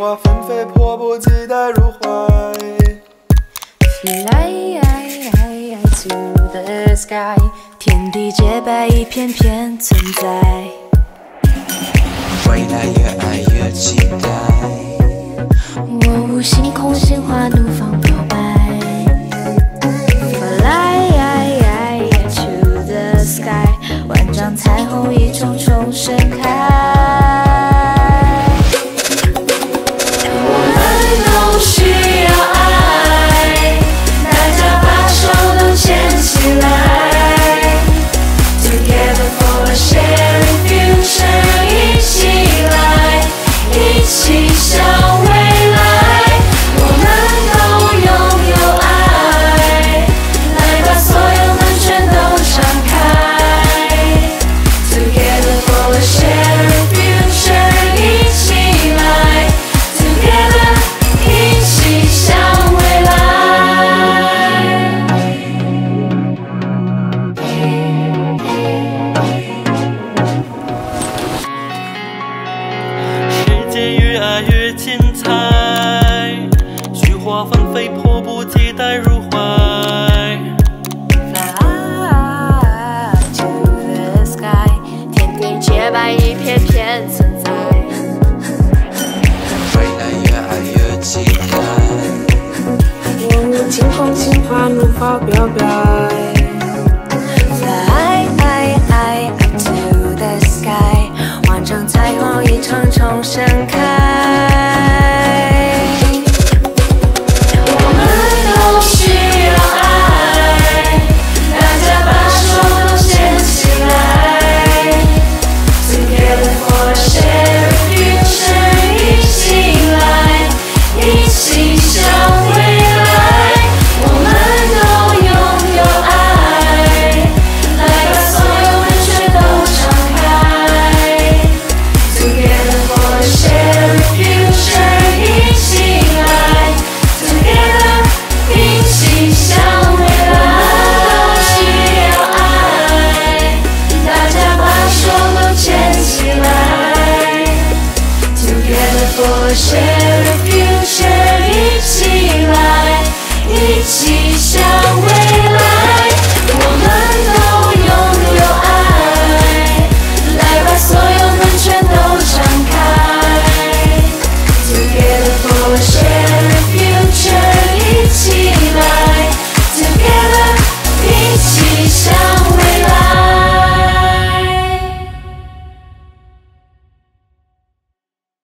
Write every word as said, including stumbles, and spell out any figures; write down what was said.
花纷飞，迫不及待入怀。 Fly to the sky， 天地洁白，一片片存在。 未来越爱越期待。 我无星空，心花怒放表白。Fly to the sky， 万丈彩虹一重重盛开。 越爱越精彩，虚华纷飞，迫不及待入怀。 Fly to the sky， 天地洁白，一片片存在。 未来越爱越期待。 我无惊恐，心花怒放表白。